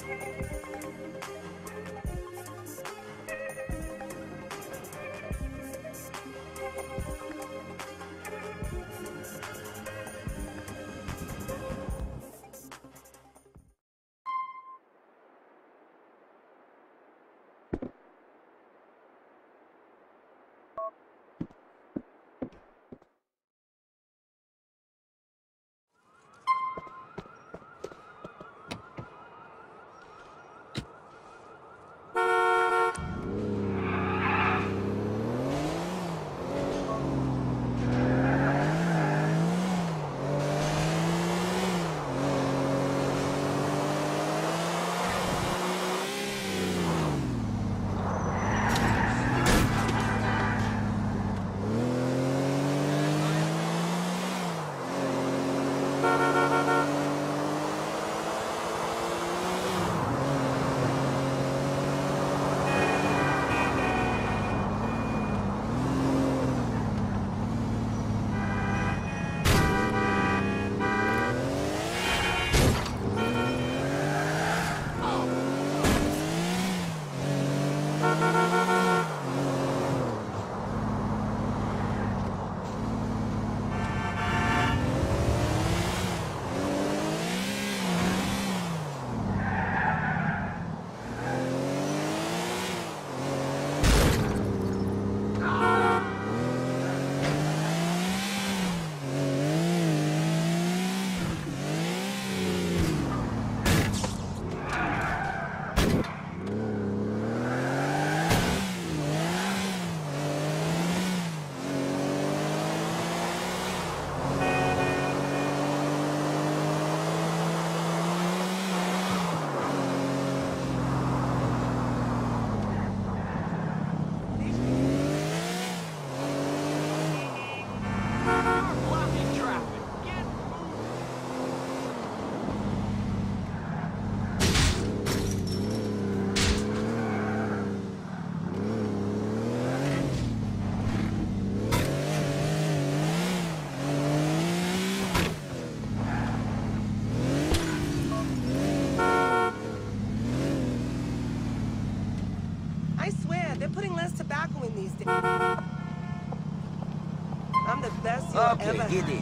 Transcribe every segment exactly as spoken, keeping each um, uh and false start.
I'm the best you'll Okay, ever get have. it.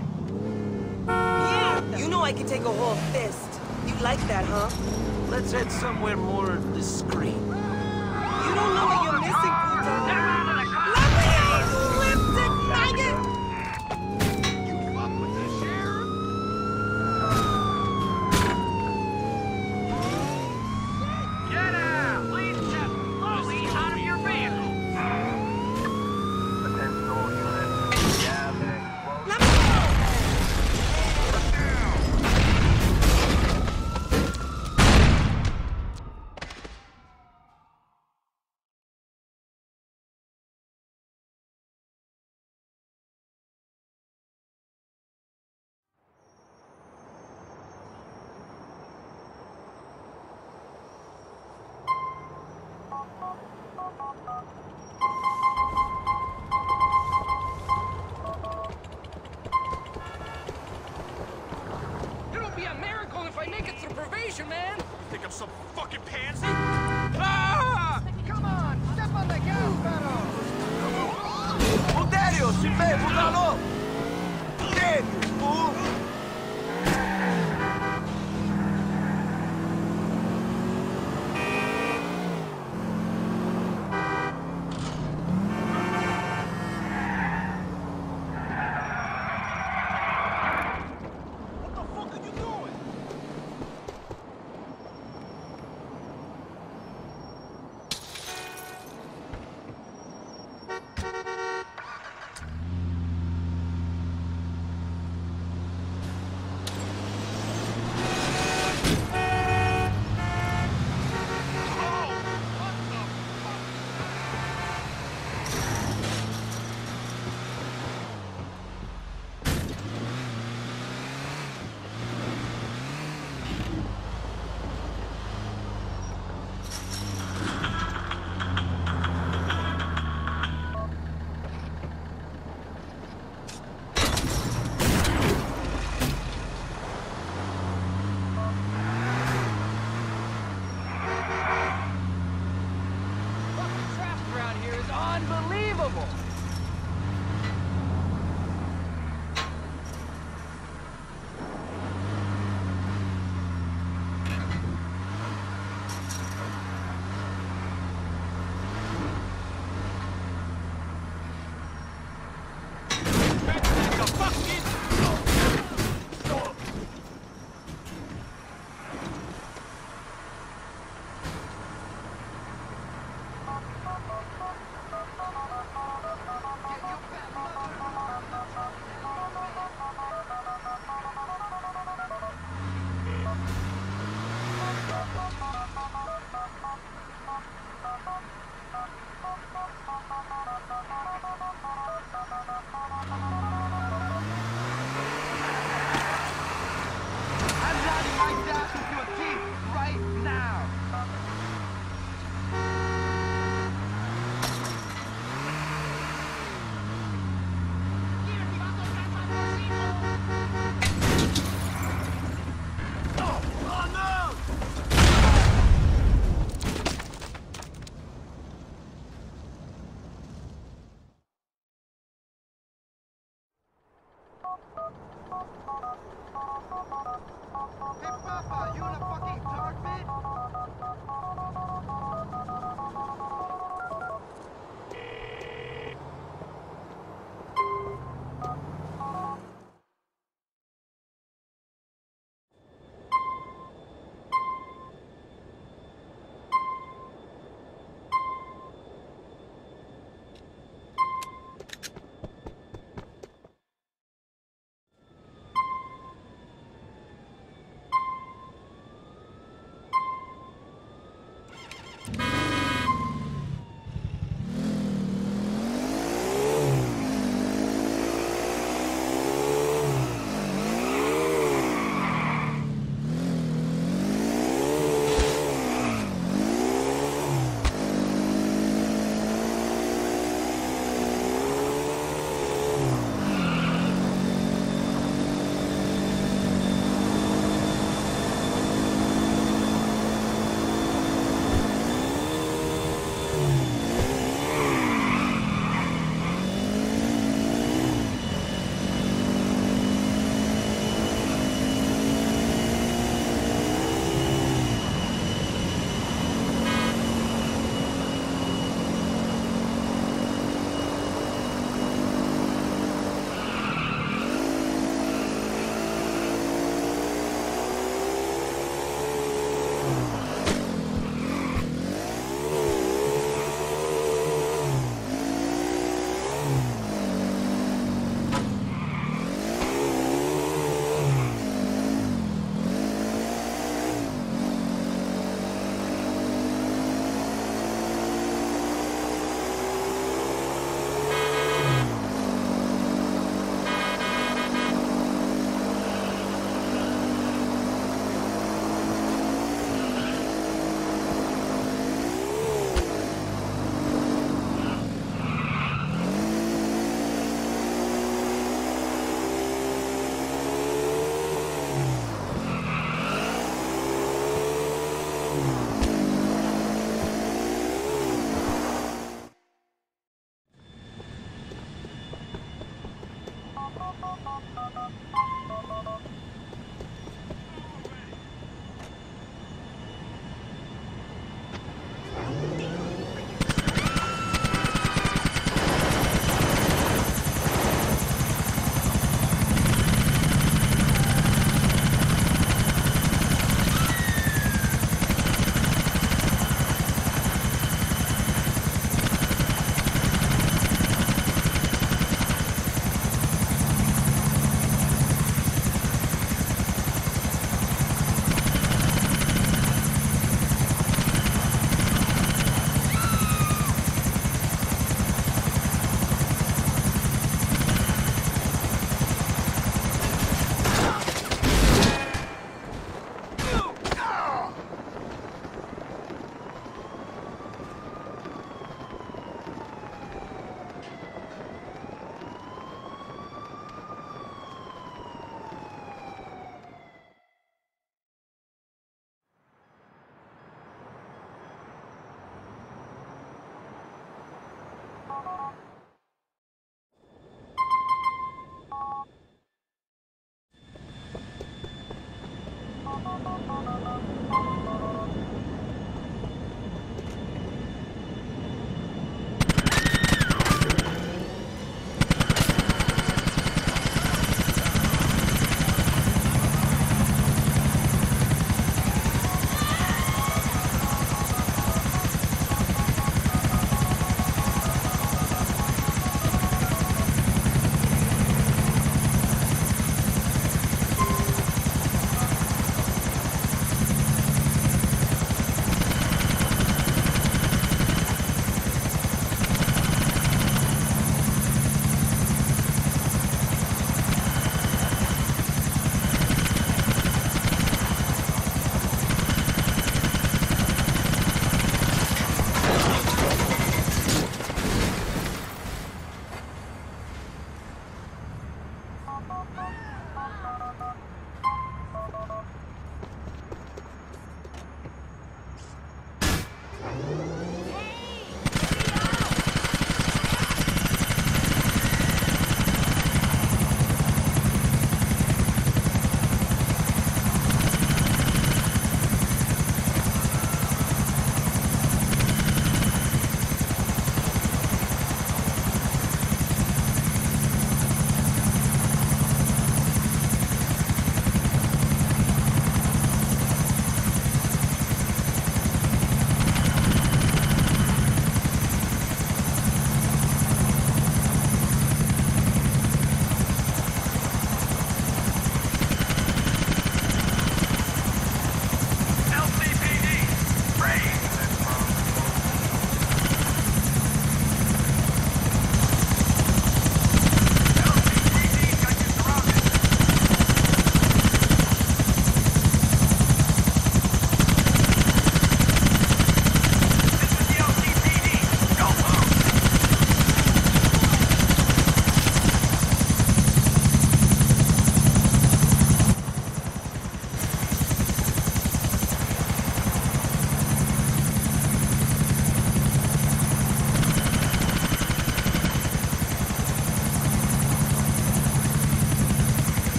Yeah, you know I can take a whole fist. You like that, huh? Let's head somewhere more discreet. You don't know what you're missing, Puto. Let me out, you lipstick maggot! You fuck with the sheriff? Get out! Please step slowly out of your vehicle. Attention all units. Gas and explosive. Let me go! It'll be a miracle if I make it through probation, man! You think I'm some fucking pansy? Ah! Come on, step on the gas pedal! Poderio, si fe, budalo! Gênio, fool! What the fuck are you doing?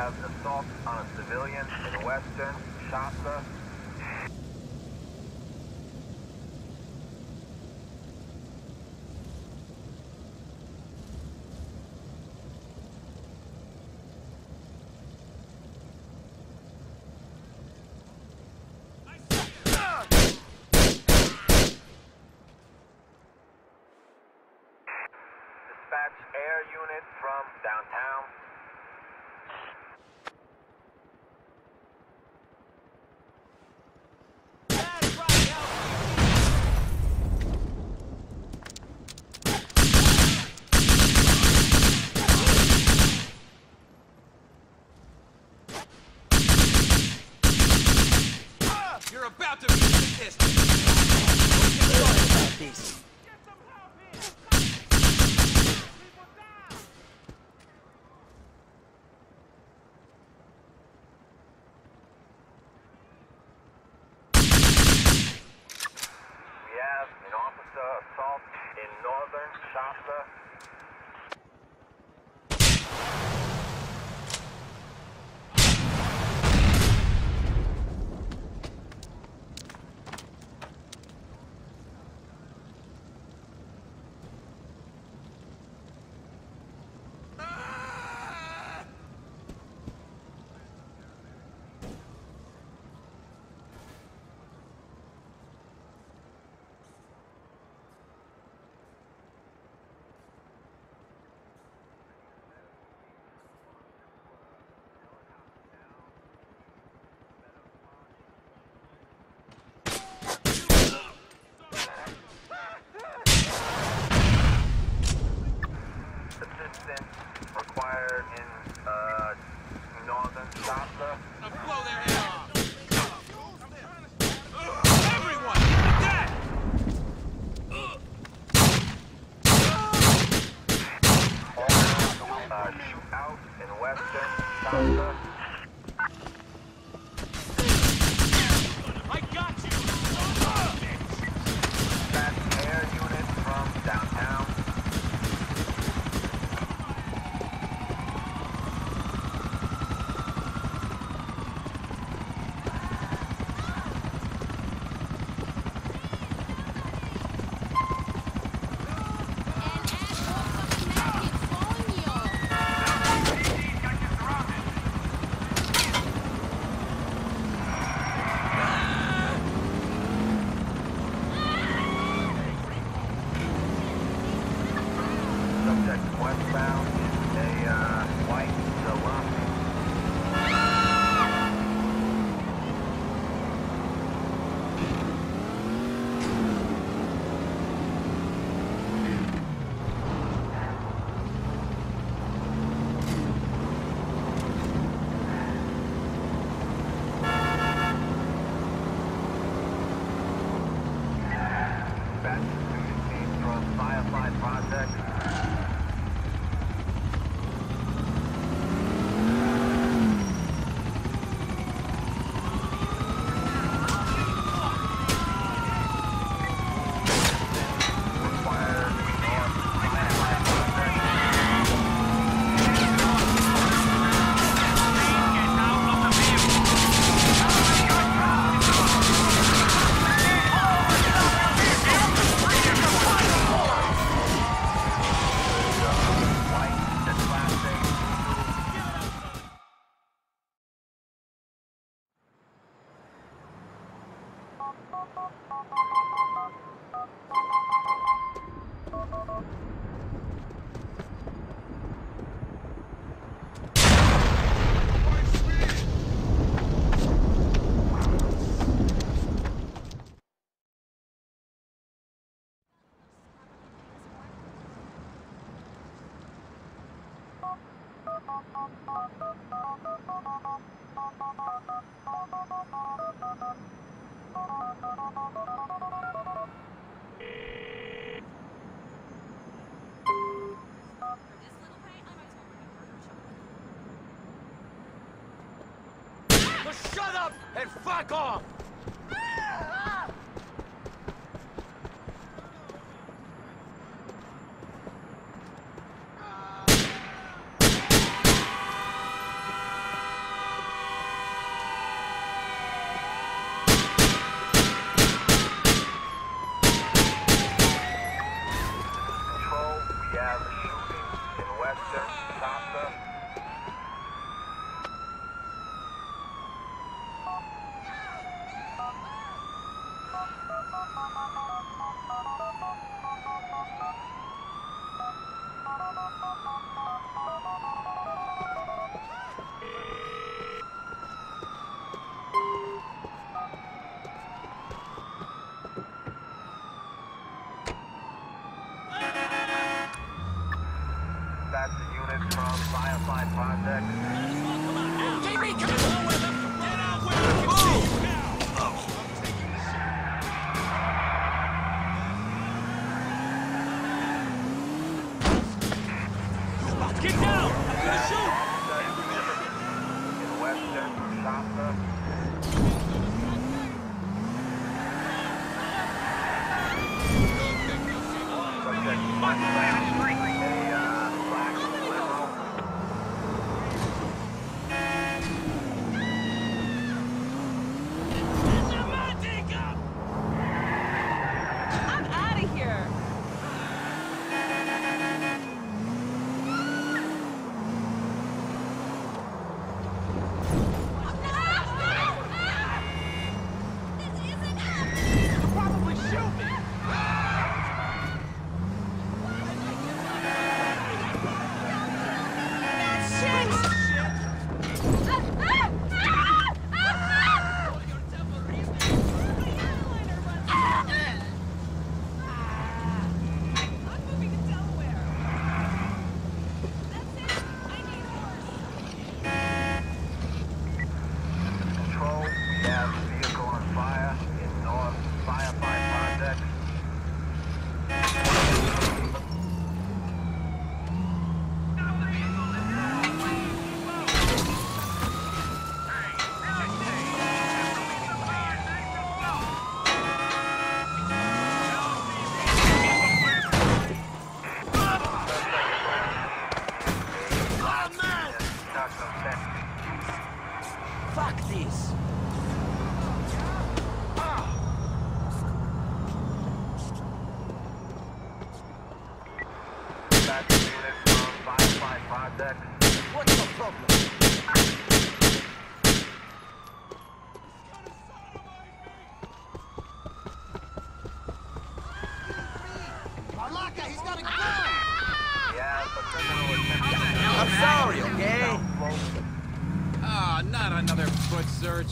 have an assault on a civilian in Western Shasta. Dispatch air unit from downtown. You're about to be pissed. About this. We have an officer assault in northern Shasta. Assistance required in uh, northern Shasta. Now blow their head off. Everyone, get Uh, shoot out in western Shasta. I got you. Dispatch air unit from downtown. Subject westbound is a uh, white Jalopy. Dispatch shooting team from Firefly Project. Shut up and fuck off! guy, he's got a gun! Yeah, the criminal attempt. I'm sorry, okay? Ah, not another foot search.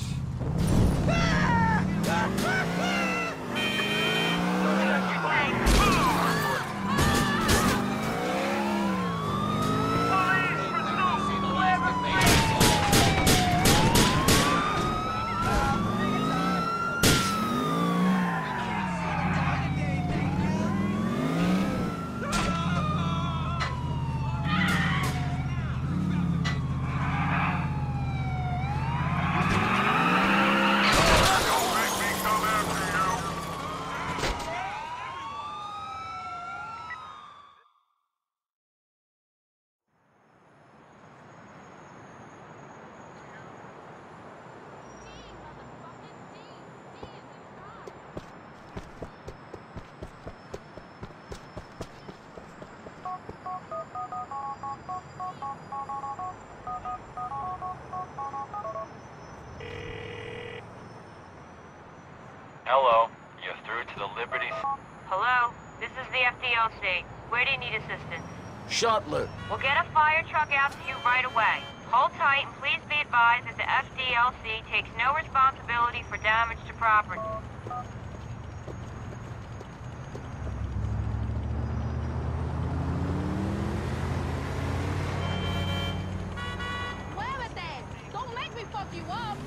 Hello, you're through to the Liberty. Hello, this is the F D L C. Where do you need assistance? Shuttler. We'll get a fire truck out to you right away. Hold tight and please be advised that the F D L C takes no responsibility for damage to property. Muévete! Don't make me fuck you up!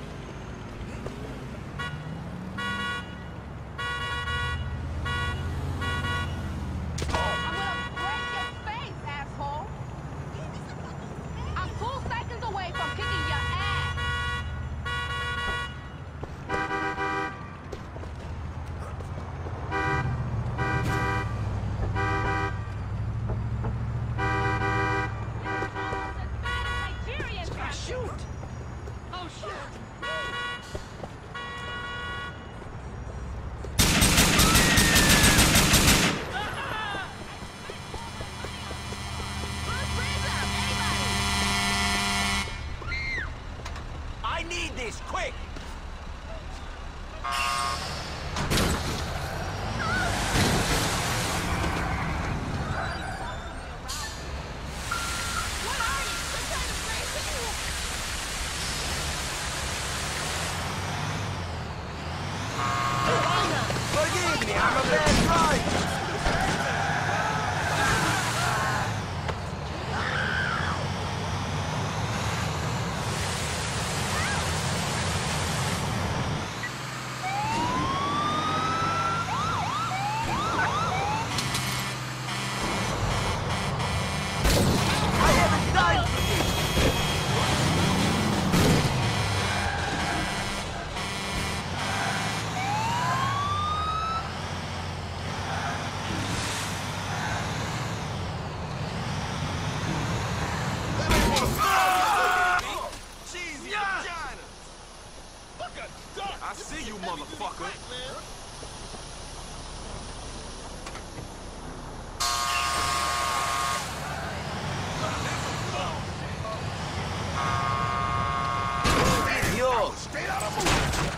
Quick! Forgive me, I'm a bad driver! I see you, motherfucker. Yo! Straight out of movie.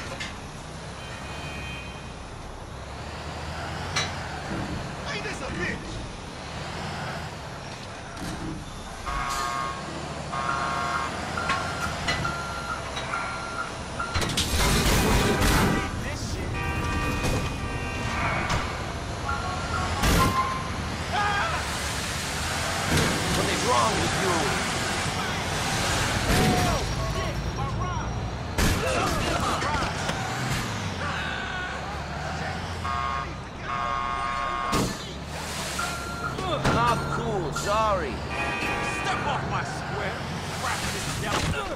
Ain't this a bitch? Wrong with you? Not cool, sorry. Step off my square. Crap this devil.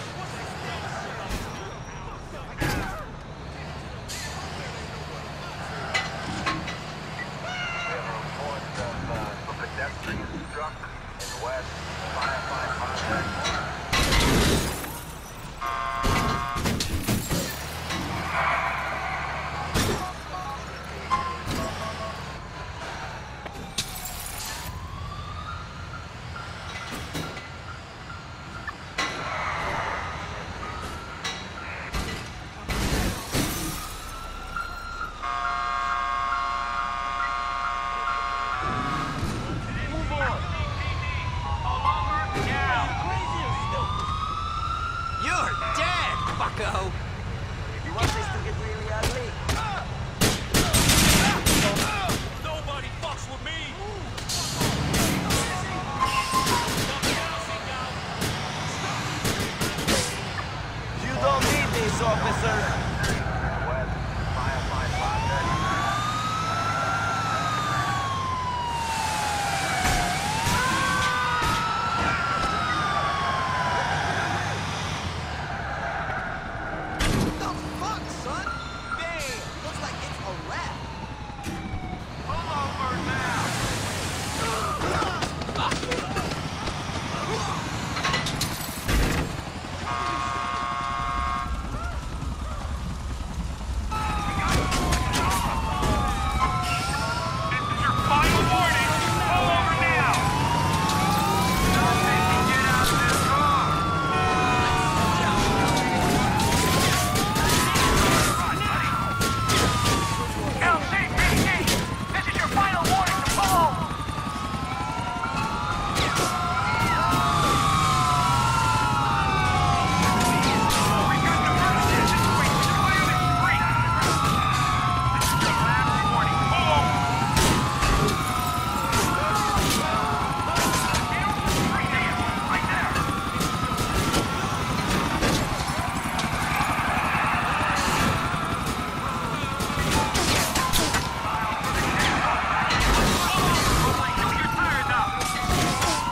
We have a report of uh, a pedestrian struck in West Firefly Project. go. You want this to get really ugly? Nobody fucks with me. You don't need this, officer. West, firefight project. What the fuck, son? Damn, looks like it's a wrap. Pull over now. This is your final warning. Pull over now. Nothing can get out of this car. L C P D, this is your final warning to pull over. We got the first engine switch to clear the street. This is the last warning. Pull over. Right there. Right there. Shoot your tires out.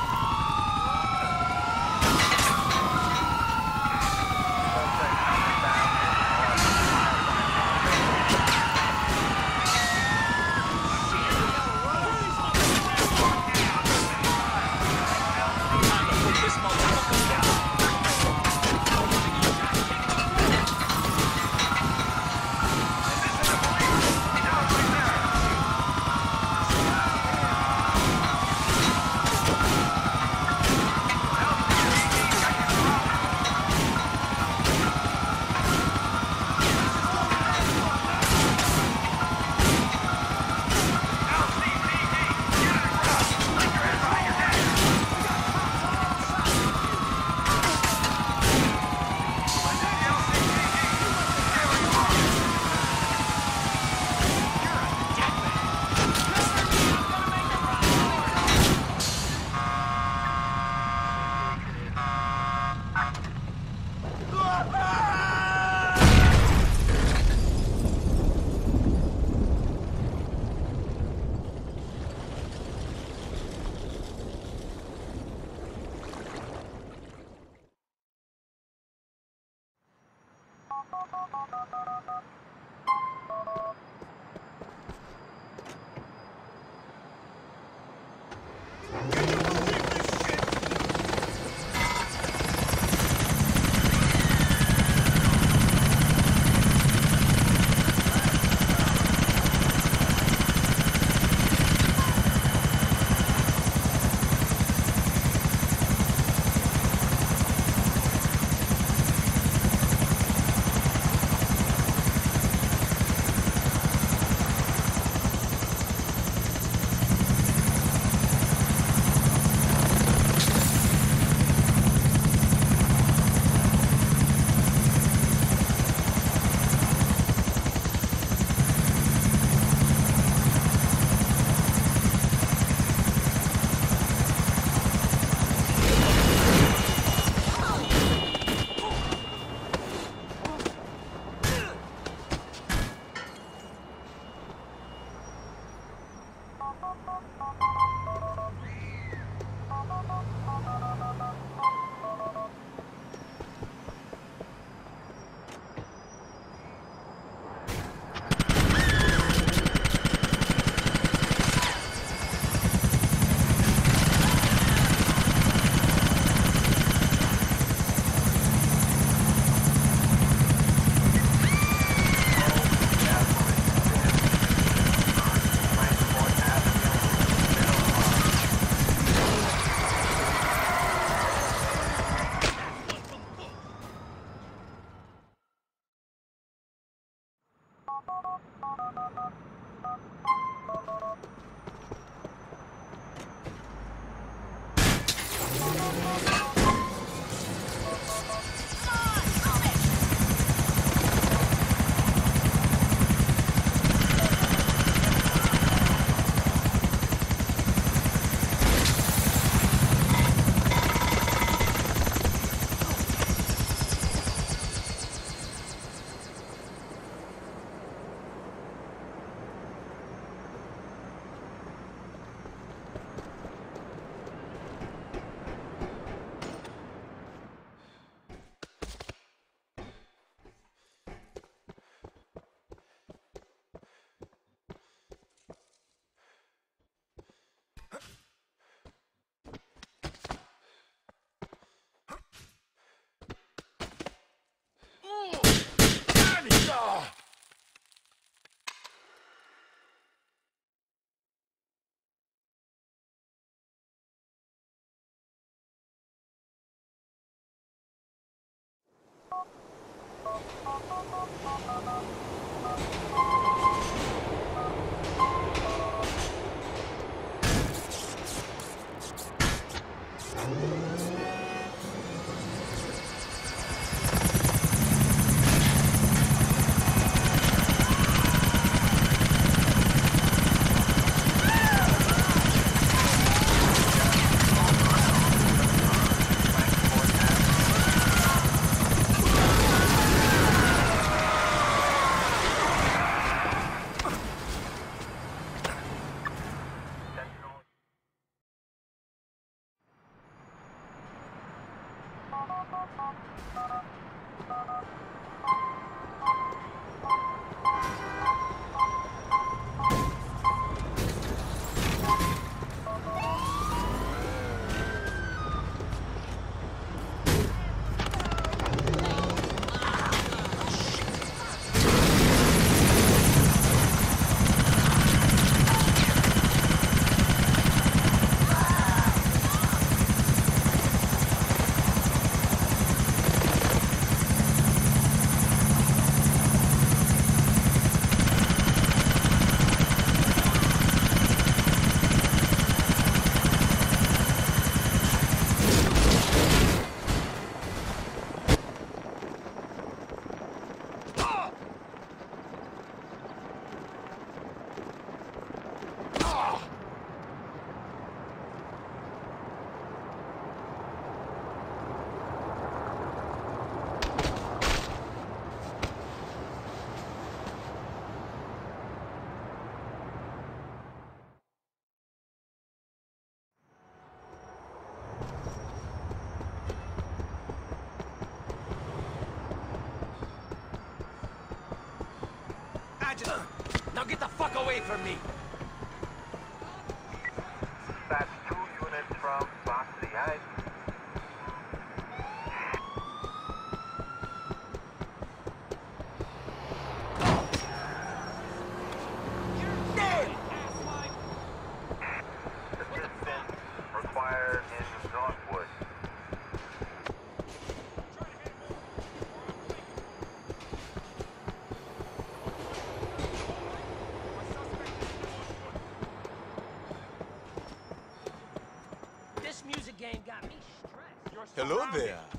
Now get the fuck away from me! That's two units from Boxley Heights. Assistance required in Northwood. This music game got me stressed. Hello there.